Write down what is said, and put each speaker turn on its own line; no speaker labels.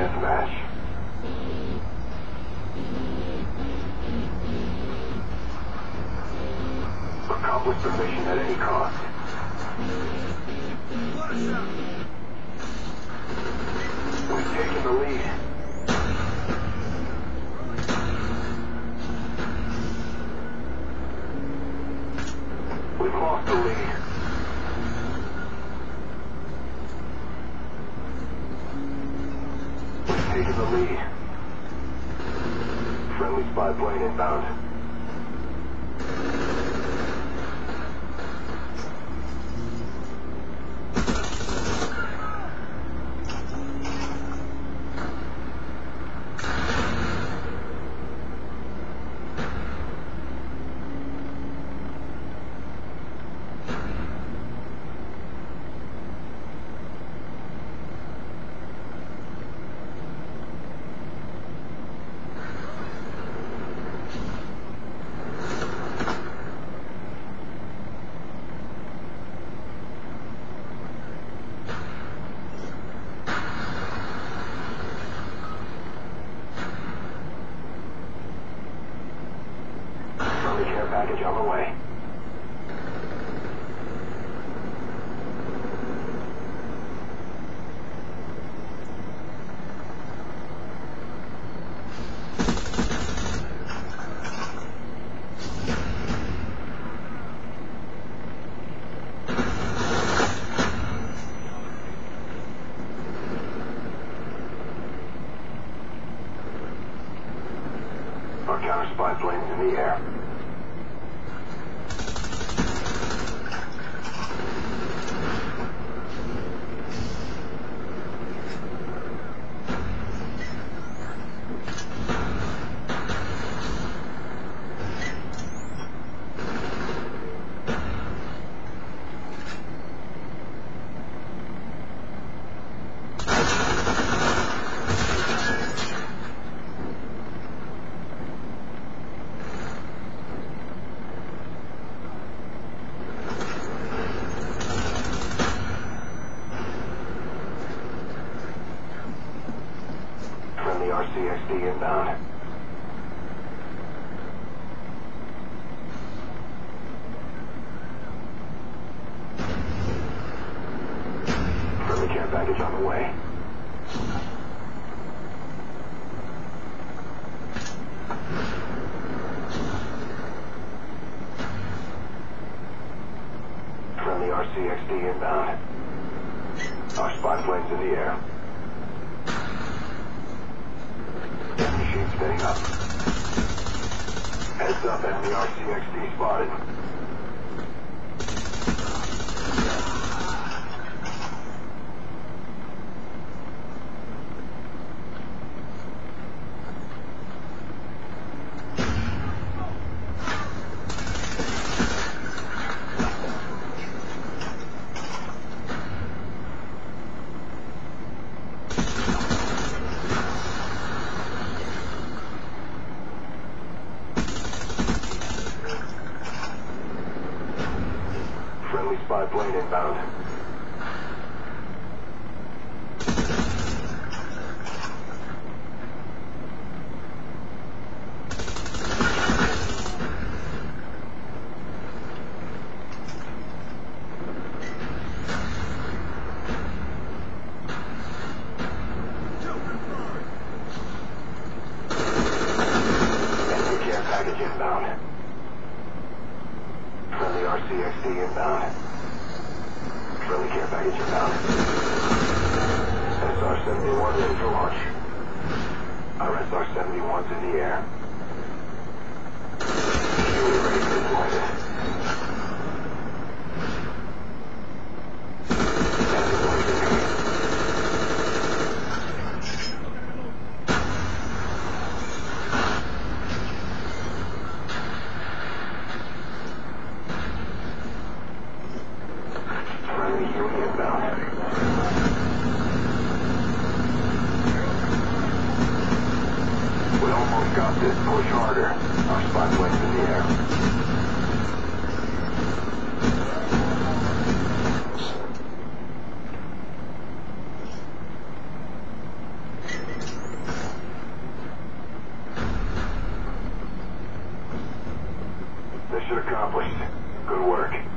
deathmatch. Accomplish the mission at any cost. We've taken the lead. We've lost the lead. We've taken the lead. Friendly spy plane inbound. Care package on the way. Our counter spy planes in the air. RCXD inbound. Friendly care package on the way. Friendly RCXD inbound. Our spy plane's in the air. Machine spinning up. Heads up, enemy RCXD spotted. Friendly spy plane inbound. Enemy care package inbound. Friendly RCXD inbound. Friendly care package inbound. SR-71 ready for launch. Our SR-71's in the air. Fuel ready for deployment. We almost got this. Push harder. Our spy plane's in the air. Mission accomplished. Good work.